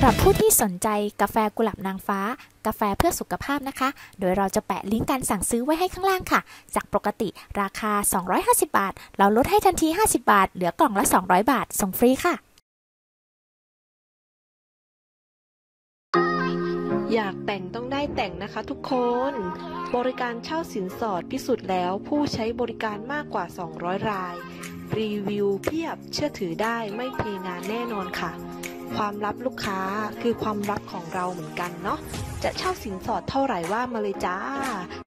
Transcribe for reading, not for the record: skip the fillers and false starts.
หรับผู้ที่สนใจกาแฟกุหลาบนางฟ้ากาแฟเพื่อสุขภาพนะคะโดยเราจะแปะลิงก์การสั่งซื้อไว้ให้ข้างล่างค่ะจากปกติราคา250 บาทเราลดให้ทันที50 บาทเหลือกล่องละ200 บาทส่งฟรีค่ะอยากแต่งต้องได้แต่งนะคะทุกคนบริการเช่าสินสอดพิสูจน์แล้วผู้ใช้บริการมากกว่า200 รายรีวิวเพียบเชื่อถือได้ไม่เทงานแน่นอนค่ะความลับลูกค้าคือความลับของเราเหมือนกันเนาะจะเช่าสินสอดเท่าไหร่ว่ามาเลยจ้า